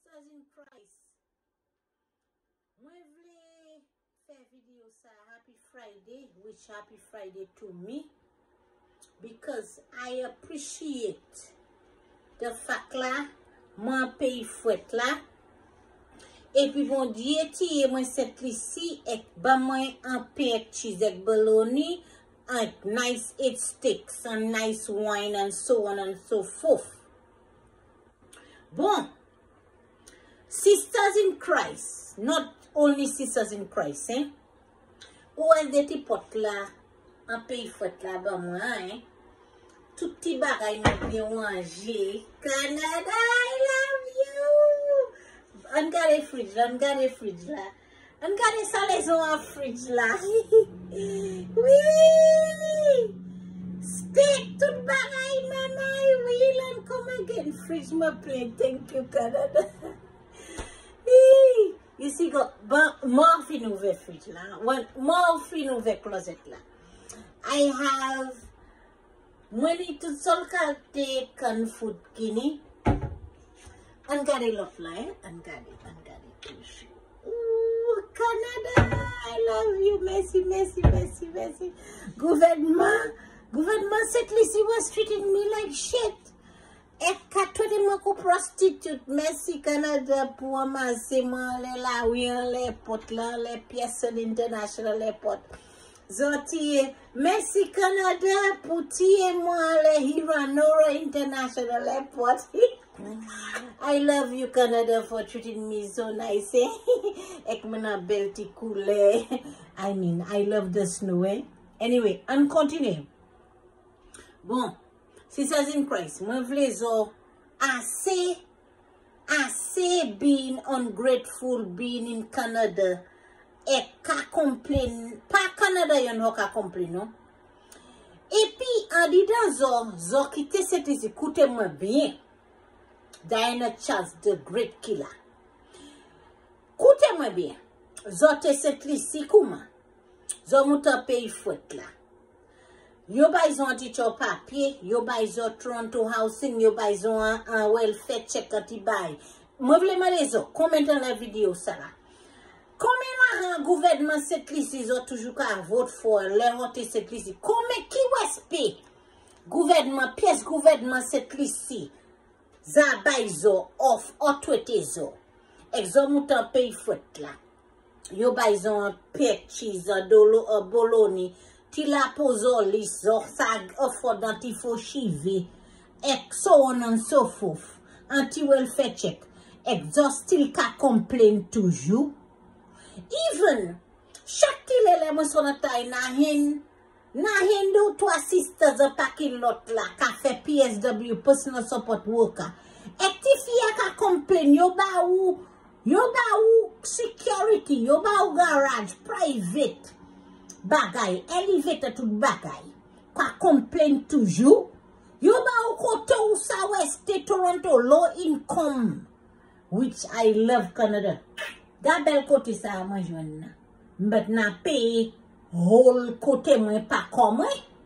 sisters in Christ. Moi vle faire video sa happy Friday, wish happy Friday to me because I appreciate the fact la moi paye fouette la et puis bon Dieu tiye moi cette ici et ba moi un pain cheese avec bologna and nice 8 sticks and nice wine and so on and so forth. Bon, sisters in Christ, not only sisters in Christ, eh? Ou est de ti pot la, un pays fouette la ba moi, eh? Tout ti bagay m'a bien mangé. Canada, I love you. On gade fridge la, on gade fridge la. On gade salaison en fridge la. Oui! Steak, tout bagay, mama, I will and come again. Fridge my plate, thank you, Canada. You see, go, more fin over fridge la. More fin over closet la. I have money to sol kalte can food kini. And got a lot line. And got it. Ooh, Canada, I love you. Merci. Gouvernement cette lisi was treating me like shit. Et katwede mako prostitute. Merci Canada pour amasser moi la ouyan les potes là, les pièces international airport. Zoti, merci Canada pour tirer moi le Hiranora International Airport. I love you Canada for treating me so nice. Ek mena belti cool. I mean, I love the snow. Eh? Anyway, I'm continuing. Bon, sisters in Christ, moi vle zo assez being ungrateful being in Canada. Et ka complain, pas Canada yon ho ka complain, non? Et puis, en disant zo quitte cette ici, écoutez-moi bien. Diana Charles, the great killer. Écoutez-moi bien. Zo te cette ici, comment? Zo mouta pays fouette là. Yo baizon ticho papier, yo baizon Toronto housing, yo baizon un welfare check ati bay. Moi vle mande zo, comment dans la vidéo ça là? Comment le gouvernement cette liste ils ont toujours qu'à vote pour leur voter cette liste? Comment qui respecte gouvernement pièce gouvernement cette liste? Zabaizo of otwetezo. Exomutan pays foot là. Yo baizon pet cheese dolo bologna ti la pozo liso sag offre d'antifo chive. So on and so forth. Anti welfare check. Exhaust still ka complain toujours. Even chaque tile mo sonata na hin do to sisters a packing lot la ka fait PSW personal support worker et ti fia ka complain yo ba ou security yo ba ou garage private bagay elevator tout bagay ka complain toujours yo ba ou kote ou sa west Toronto low income which I love Canada. Da bel côté ça moi joine but na pay whole côté moi pas comme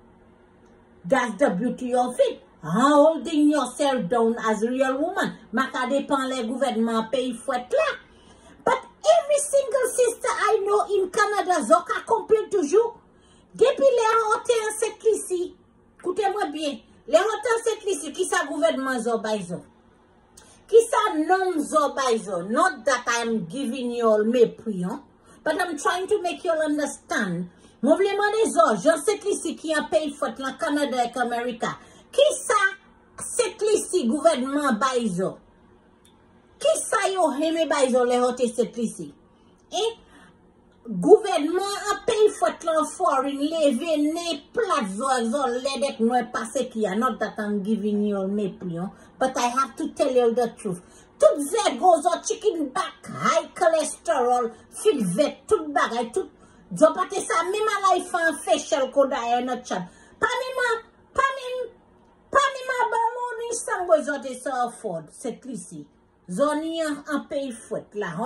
that's the beauty of it. Holding yourself down as a real woman maka dépend les gouvernements pays fouette là. But every single sister I know in Canada zoka complain toujours depuis les hôtels cette ici. Écoutez-moi bien, les hôtels cette ici qui ça gouvernement zo baizo. Kisa non zobaizo. Not that I'm giving you all mépris, but I'm trying to make you all understand. Mouvement des autres, je sais ici qui a payé faute dans Canada et America. Kisa c'est ici gouvernement baizo. Kisa yo heme baizo les hôtels c'est ici. Et gouvernement a payé faute dans foreign levé ne plazo ledek no passe qui a not that I'm giving you all mépris, but I have to tell you the truth. Tout zè goes or chicken back, high cholesterol, fit vet, tout bagay, tout. Jopate sa, même à life en facial koda e not chan. Pa mi ma baloni sango zote sa afford, set lisi. Zoni an pay fouet, la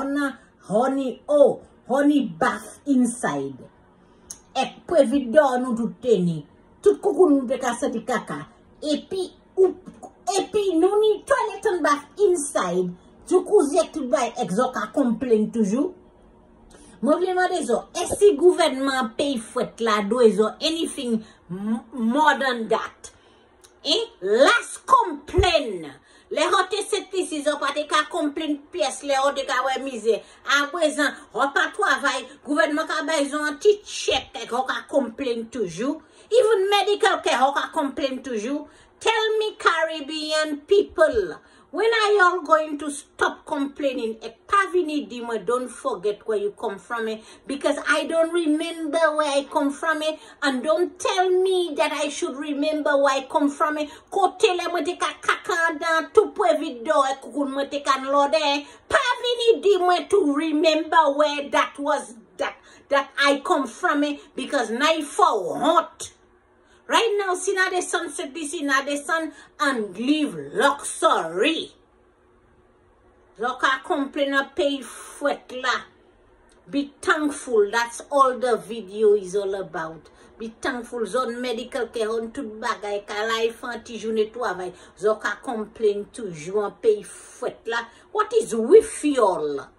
honey bath inside. Ek previdor nou tout teni. Tout koukou nou de kaseti kaka. Et puis, nou ni toilet and bath inside. Tu cousin tout bay exo ka complain toujours. Moi vle demander zo, est-ce que gouvernement paye fouet la do zo anything more than that? Last complain. Les hotes cette ici zo pas te ka complain pièce les hotes ka wè misé. À présent, on pas travail, gouvernement ka bay zo un petit chèque ko ka complain toujours. Even medical care ko ka complain toujours. Tell me Caribbean people, when are y'all going to stop complaining? Don't forget where you come from, because I don't remember where I come from, and don't tell me that I should remember where I come from. Ko tele mo te ka kakanda tout pour video e kukun mo te kan lode. Pavini di mo to remember where that was that I come from, because night for hot. Right now, see now the sun set this in the sun and live luxury. Loka complain a pay fwet la. Be thankful. That's all the video is all about. Be thankful. Zone medical care on tout bagay ka life anti journée travail. Zoka complain toujours pay fwet la. What is with y'all?